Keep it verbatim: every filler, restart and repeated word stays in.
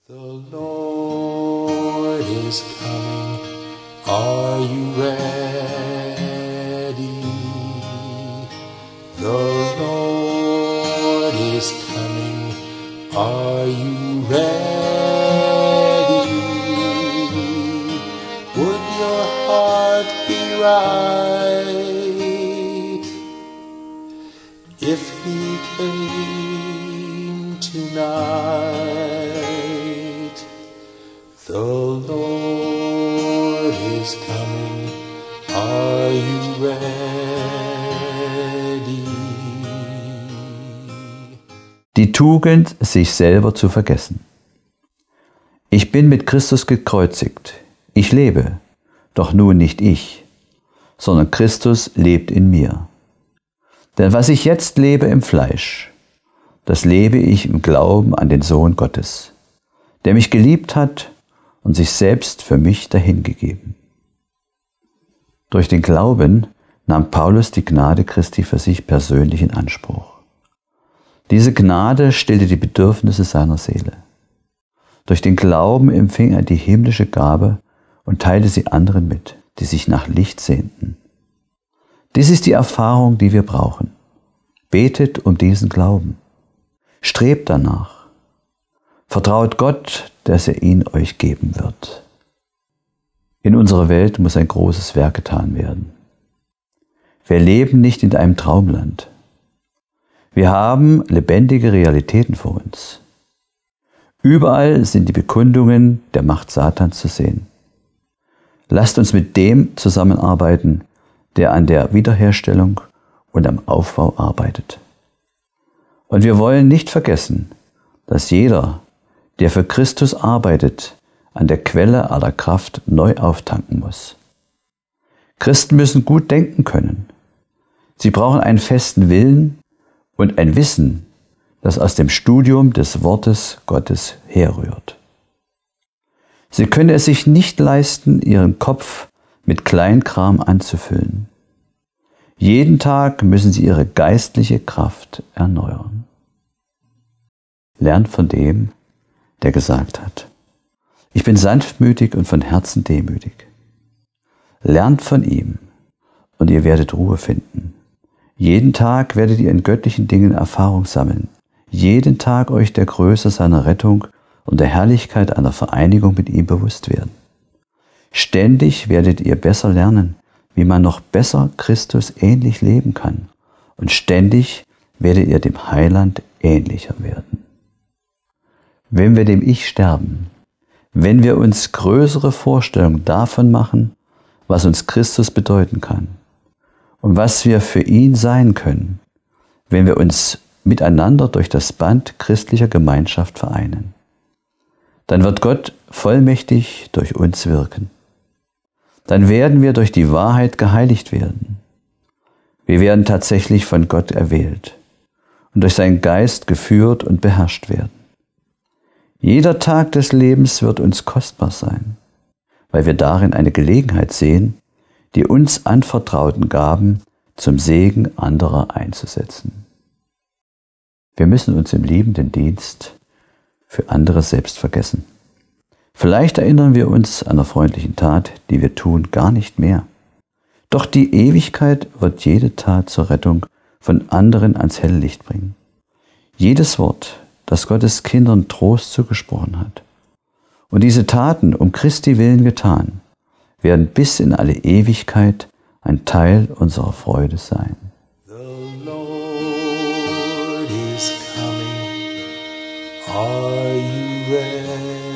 The Lord is coming, are you ready? The Lord is coming, are you ready? Would your heart be right if he came tonight? The Lord is coming, are you ready? Die Tugend, sich selber zu vergessen. Ich bin mit Christus gekreuzigt. Ich lebe, doch nun nicht ich, sondern Christus lebt in mir. Denn was ich jetzt lebe im Fleisch, das lebe ich im Glauben an den Sohn Gottes, der mich geliebt hat und sich selbst für mich dahingegeben. Durch den Glauben nahm Paulus die Gnade Christi für sich persönlich in Anspruch. Diese Gnade stillte die Bedürfnisse seiner Seele. Durch den Glauben empfing er die himmlische Gabe und teilte sie anderen mit, die sich nach Licht sehnten. Dies ist die Erfahrung, die wir brauchen. Betet um diesen Glauben. Strebt danach. Vertraut Gott, dass er ihn euch geben wird. In unserer Welt muss ein großes Werk getan werden. Wir leben nicht in einem Traumland. Wir haben lebendige Realitäten vor uns. Überall sind die Bekundungen der Macht Satans zu sehen. Lasst uns mit dem zusammenarbeiten, der an der Wiederherstellung und am Aufbau arbeitet. Und wir wollen nicht vergessen, dass jeder, der für Christus arbeitet, an der Quelle aller Kraft neu auftanken muss. Christen müssen gut denken können. Sie brauchen einen festen Willen und ein Wissen, das aus dem Studium des Wortes Gottes herrührt. Sie können es sich nicht leisten, ihren Kopf mit Kleinkram anzufüllen. Jeden Tag müssen sie ihre geistliche Kraft erneuern. Lernt von dem, der gesagt hat: Ich bin sanftmütig und von Herzen demütig. Lernt von ihm und ihr werdet Ruhe finden. Jeden Tag werdet ihr in göttlichen Dingen Erfahrung sammeln. Jeden Tag euch der Größe seiner Rettung und der Herrlichkeit einer Vereinigung mit ihm bewusst werden. Ständig werdet ihr besser lernen, wie man noch besser Christus ähnlich leben kann. Und ständig werdet ihr dem Heiland ähnlicher werden. Wenn wir dem Ich sterben, wenn wir uns größere Vorstellungen davon machen, was uns Christus bedeuten kann und was wir für ihn sein können, wenn wir uns miteinander durch das Band christlicher Gemeinschaft vereinen, dann wird Gott vollmächtig durch uns wirken. Dann werden wir durch die Wahrheit geheiligt werden. Wir werden tatsächlich von Gott erwählt und durch seinen Geist geführt und beherrscht werden. Jeder Tag des Lebens wird uns kostbar sein, weil wir darin eine Gelegenheit sehen, die uns anvertrauten Gaben zum Segen anderer einzusetzen. Wir müssen uns im liebenden Dienst für andere selbst vergessen. Vielleicht erinnern wir uns einer freundlichen Tat, die wir tun, gar nicht mehr. Doch die Ewigkeit wird jede Tat zur Rettung von anderen ans helle Licht bringen. Jedes Wort, das Gottes Kindern Trost zugesprochen hat. Und diese Taten, um Christi willen getan, werden bis in alle Ewigkeit ein Teil unserer Freude sein. The Lord is coming, are you ready?